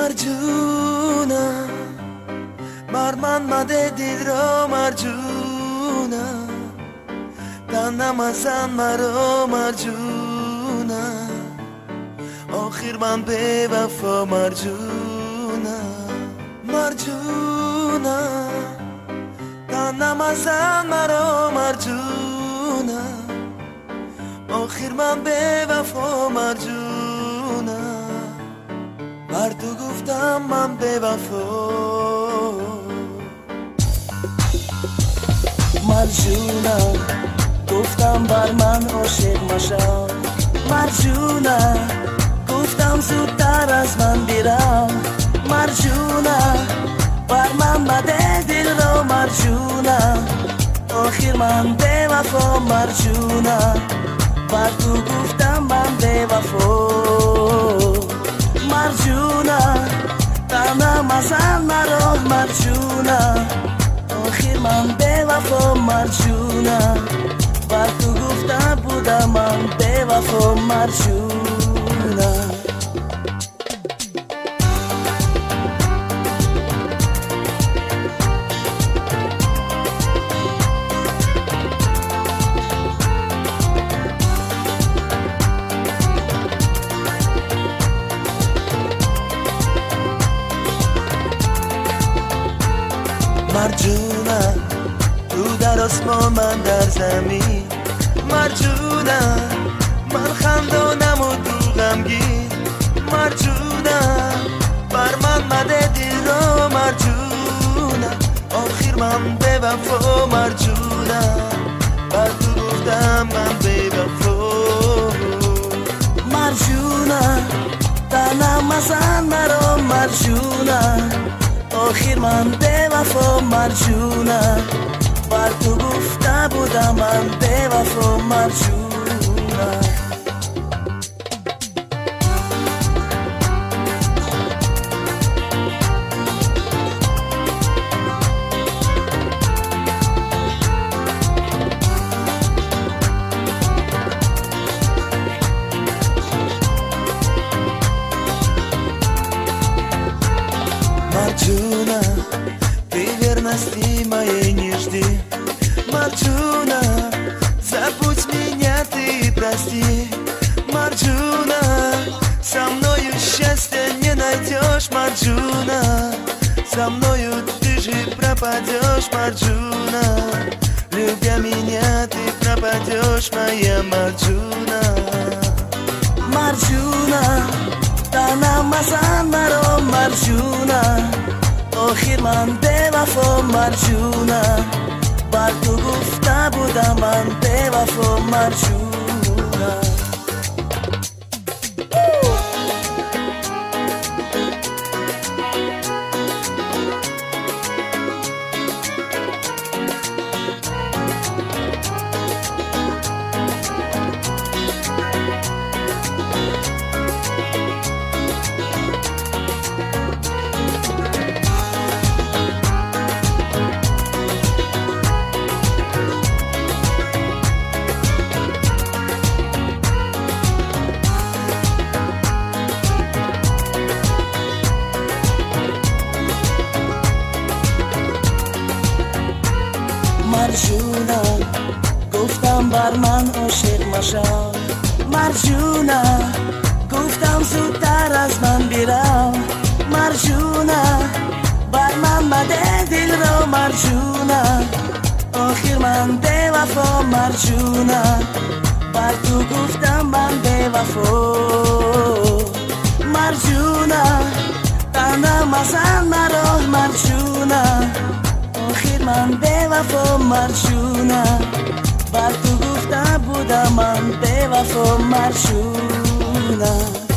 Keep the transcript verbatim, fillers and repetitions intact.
مرجونا بر من مده دل را مرجونا تنم مزن مرا مرجونا آخر من به وفا مرجونا مرجونا تنم مزن مرا مرجونا آخر من به وفا مرجونا بر تو گفتم من به وفا مرجونا گفتم بر من عاشق مشو مرجونا گفتم زودتر از من بیرم مرجونا بر من مده دل را مرجونا آخر من به وفا مرجونا بر تو گفتم من به وفا مرجونا تنم مزن مرا مرجونا آخر من به وفا مرجونا بر تو گفتم بودم من به وفا مرجونا مرجونا تو در آسمان من در زمین مرجونا من خندانم و تو غمگین مرجونا بر من مده دل را مرجونا آخر من به وفا مرجونا بر تو گفتم من به وفا مرجونا تنم مزن مرا مرجونا آخر من به وفا مرجونا بر تو گفته بودم من به وفا مرجونا Marjuna, ты верности моей не жди Марджуна, забудь меня, ты прости Марджуна, со мною счастья не найдешь Марджуна, со мною ты же пропадешь Марджуна, любя меня, ты пропадешь, моя Марджуна Марджуна, تنم مزن مرا مرجونا آخر من به وفا مرجونا بر تو گفته بودم من به وفا مرجونا مرجونا گفتم بر من عاشق مشو مرجونا گفتم زودتر از من بیرم مرجونا بر من مده دل را مرجونا آخر من به وفا مرجونا بر تو گفتم من به وفا مرجونا تنم مزن مرا مرجونا آخر من به وفا مرجونا بر تو گفته بودم من به وفا مرجونا